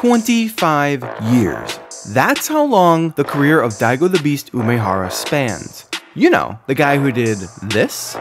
25 years. That's how long the career of Daigo the Beast Umehara spans. You know, the guy who did this?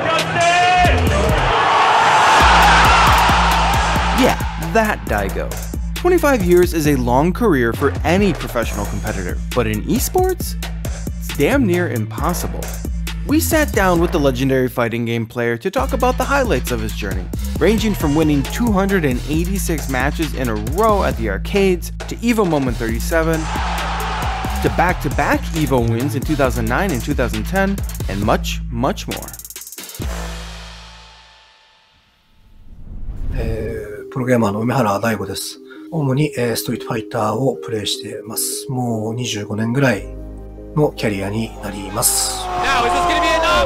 Yeah, that Daigo. 25 years is a long career for any professional competitor, but in esports, it's damn near impossible. We sat down with the legendary fighting game player to talk about the highlights of his journey, ranging from winning 286 matches in a row at the arcades to EVO Moment 37, to back-to-back EVO wins in 2009 and 2010, and much, much more. プロゲーマーの梅原大吾です。主にストリートファイターをプレイしています。もう25年ぐらいのキャリアになります。 Now, is this gonna be enough?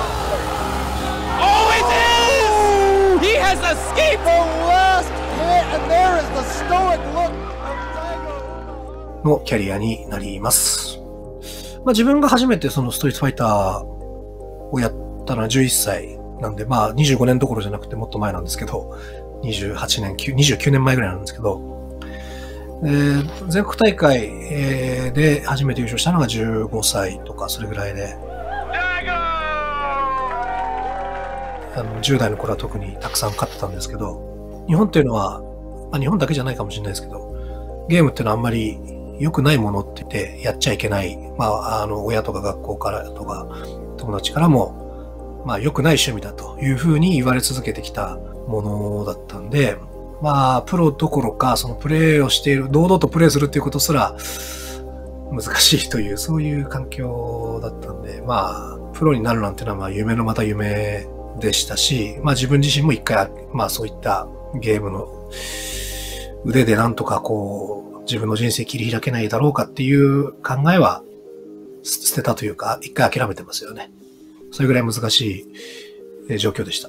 Oh, it is! He has escaped the last hit, and there is the stoic look of Daigo のキャリアになります。自分が初めてそのストリートファイターをやったのは11歳なんで、25年どころじゃなくてもっと前なんですけど、28年、29年前ぐらいなんですけど、全国大会で初めて優勝したのが15歳とかそれぐらいで、10代の頃は特にたくさん勝ってたんですけど、日本っていうのは、日本だけじゃないかもしれないですけど、ゲームっていうのはあんまり良くないものって言ってやっちゃいけない、親とか学校からとか友達からも、良くない趣味だというふうに言われ続けてきたものだったんで、プロどころか、そのプレイをしている、堂々とプレイするっていうことすら難しいという、そういう環境だったんで、プロになるなんてのは夢のまた夢でしたし、自分自身も一回、そういったゲームの腕でなんとか自分の人生切り開けないだろうかっていう考えは捨てたというか、一回諦めてますよね。それぐらい難しい状況でした。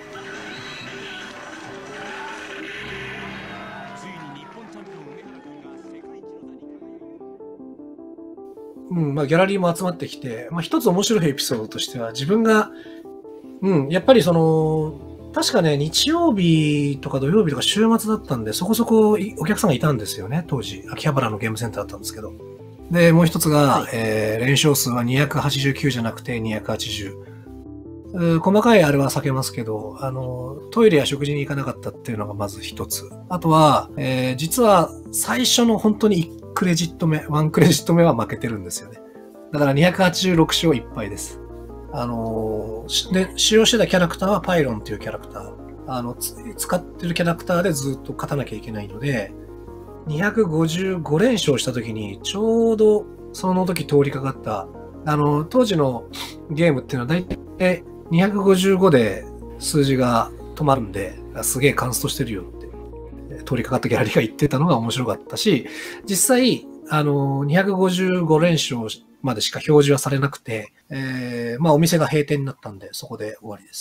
ギャラリーも集まってきて、一つ面白いエピソードとしては、自分が、やっぱり確かね、日曜日とか土曜日とか週末だったんで、そこそこお客さんがいたんですよね、当時。秋葉原のゲームセンターだったんですけど。で、もう一つが、連勝数は289じゃなくて280。細かいあれは避けますけど、トイレや食事に行かなかったっていうのがまず一つ。あとは、実は最初の本当に1クレジット目は負けてるんですよね。だから286勝1敗です。で、使用してたキャラクターはパイロンっていうキャラクター。使ってるキャラクターでずっと勝たなきゃいけないので、255連勝した時に、ちょうどその時通りかかった、当時のゲームっていうのは大体255で数字が止まるんで、すげえカンストしてるよって通りかかったギャラリーが言ってたのが面白かったし、実際、255連勝までしか表示はされなくて、お店が閉店になったんで、そこで終わりです。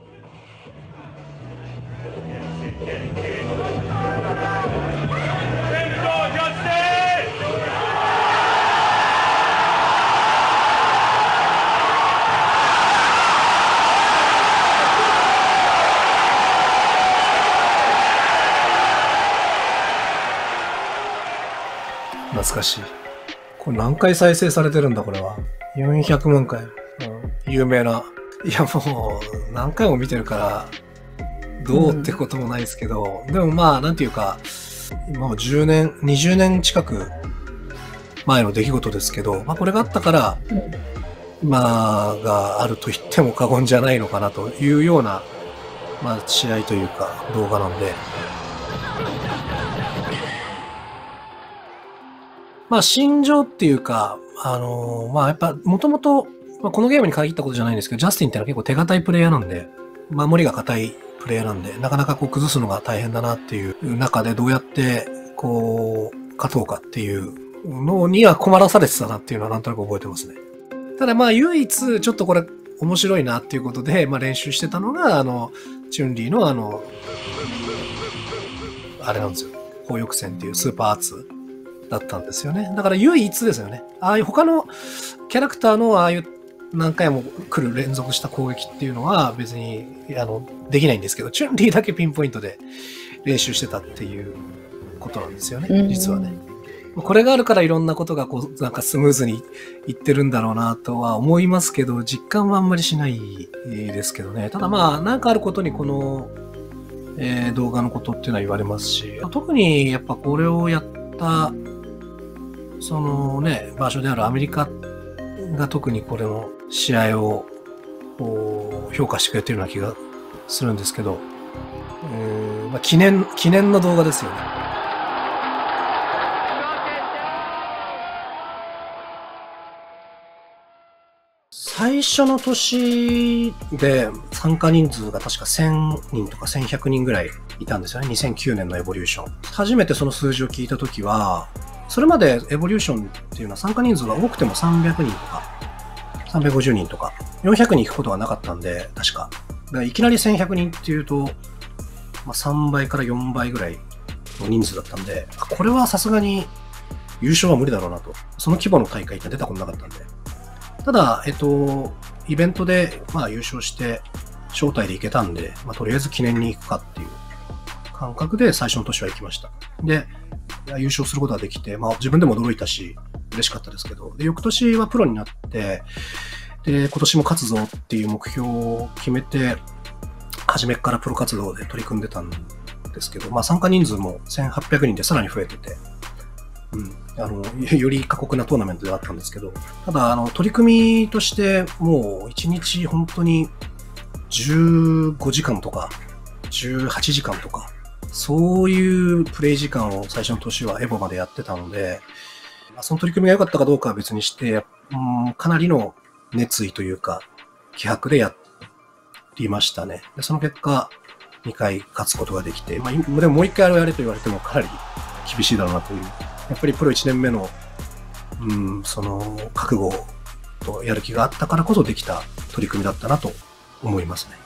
懐かしい。これ何回再生されてるんだこれは。400万回。有名な。いやもう何回も見てるからどうってこともないですけど、でもなんていうか、もう10年、20年近く前の出来事ですけど、これがあったから、今があると言っても過言じゃないのかなというような、試合というか動画なんで。心情っていうか、やっぱ、もともと、このゲームに限ったことじゃないんですけど、ジャスティンってのは結構手堅いプレイヤーなんで、守りが堅いプレイヤーなんで、なかなか崩すのが大変だなっていう中で、どうやって、勝とうかっていうのには困らされてたなっていうのはなんとなく覚えてますね。ただ唯一、ちょっとこれ面白いなっていうことで、練習してたのが、チュンリーのあれなんですよ。砲翼戦っていうスーパーアーツ。だったんですよね。だから唯一ですよね。ああいう他のキャラクターのああいう何回も来る連続した攻撃っていうのは別にできないんですけど、チュンリーだけピンポイントで練習してたっていうことなんですよね、実はね。これがあるからいろんなことがこうなんかスムーズにいってるんだろうなとは思いますけど、実感はあんまりしないですけどね。ただまあなんかあることにこの、動画のことっていうのは言われますし、特にやっぱこれをやったそのね場所であるアメリカが特にこれの試合を評価してくれてるような気がするんですけど、まあ、記念の動画ですよね。最初の年で参加人数が確か1000人とか1100人ぐらいいたんですよね。2009年のエボリューション。初めてその数字を聞いたときは、それまでエボリューションっていうのは参加人数が多くても300人とか、350人とか、400人行くことがなかったんで、確か。だからいきなり1100人っていうと、まあ、3倍から4倍ぐらいの人数だったんで、これはさすがに優勝は無理だろうなと。その規模の大会って出たことなかったんで。ただ、イベントで、まあ、優勝して、招待で行けたんで、まあ、とりあえず記念に行くかっていう感覚で最初の年は行きました。で、優勝することができて、まあ、自分でも驚いたし、嬉しかったですけど、で、翌年はプロになって、で、今年も勝つぞっていう目標を決めて、初めからプロ活動で取り組んでたんですけど、まあ、参加人数も1800人でさらに増えてて、より過酷なトーナメントではあったんですけど、ただ、取り組みとしてもう1日本当に15時間とか18時間とか、そういうプレイ時間を最初の年はエボまでやってたので、その取り組みが良かったかどうかは別にして、かなりの熱意というか、気迫でやりましたね。で、その結果、2回勝つことができて、まあ、でももう1回やれと言われてもかなり厳しいだろうなという。やっぱりプロ1年目の、その覚悟とやる気があったからこそできた取り組みだったなと思いますね。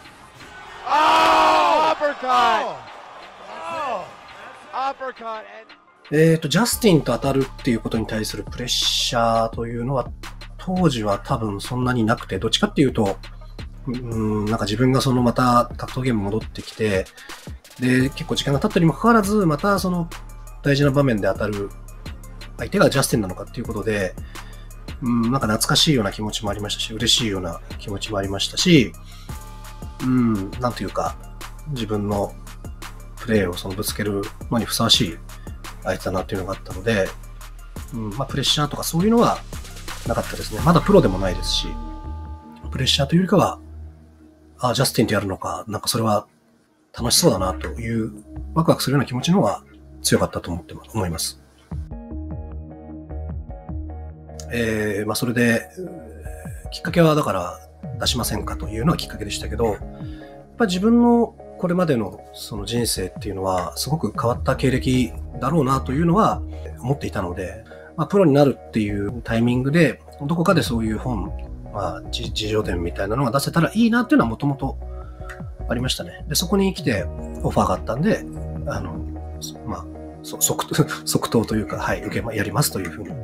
ジャスティンと当たるっていうことに対するプレッシャーというのは当時は多分そんなになくて、どっちかっていうと、なんか自分がそのまた格闘ゲーム戻ってきて、で、結構時間が経ったにもかかわらず、またその大事な場面で当たる相手がジャスティンなのかっていうことで、なんか懐かしいような気持ちもありましたし、嬉しいような気持ちもありましたし、なんというか、自分のプレーをそのぶつけるのにふさわしい相手だなっていうのがあったので、まあプレッシャーとかそういうのはなかったですね。まだプロでもないですし、プレッシャーというよりかは、ジャスティンとやるのか、なんかそれは楽しそうだなという、ワクワクするような気持ちの方が強かったと思います。まあそれで、きっかけはだから出しませんかというのはきっかけでしたけど、やっぱり自分のこれまでのその人生っていうのはすごく変わった経歴だろうなというのは思っていたので、まあプロになるっていうタイミングでどこかでそういう本、まあ自叙伝みたいなのが出せたらいいなっていうのはもともとありましたね。で、そこに来てオファーがあったんで、まあ即答というか、はい、やりますというふうに。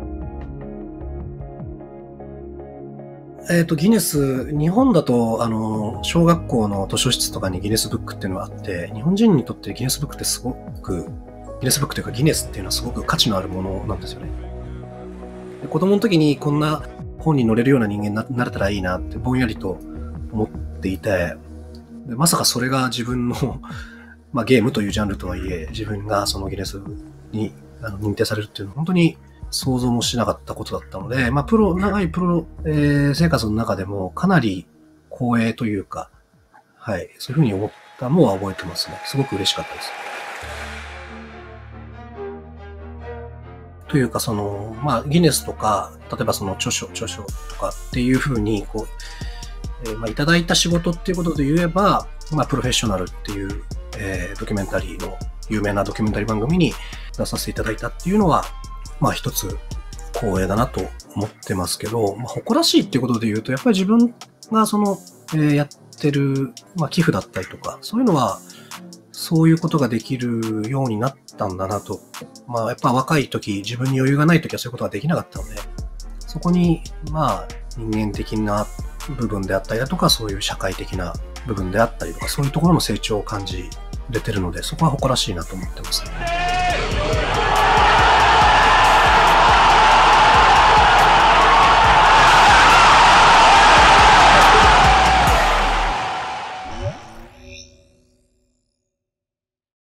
ギネス、日本だと、小学校の図書室とかにギネスブックっていうのがあって、日本人にとってギネスブックってすごく、ギネスブックというかギネスっていうのはすごく価値のあるものなんですよね。で、子供の時にこんな本に載れるような人間になれたらいいなってぼんやりと思っていて、でまさかそれが自分のまあゲームというジャンルとはいえ、自分がそのギネスに認定されるっていうのは本当に想像もしなかったことだったので、まあ長いプロ、生活の中でもかなり光栄というか、はい、そういうふうに思ったのは覚えてますね。すごく嬉しかったです。というかまあギネスとか、例えばその著書とかっていうふうにこう、まあいただいた仕事っていうことで言えば、まあプロフェッショナルっていう、ドキュメンタリーの有名なドキュメンタリー番組に出させていただいたっていうのは、まあ一つ光栄だなと思ってますけど、まあ、誇らしいっていうことで言うと、やっぱり自分がやってる、まあ、寄付だったりとか、そういうのは、そういうことができるようになったんだなと。まあやっぱ若い時、自分に余裕がない時はそういうことができなかったので、そこに、まあ人間的な部分であったりだとか、そういう社会的な部分であったりとか、そういうところの成長を感じれてるので、そこは誇らしいなと思ってますね。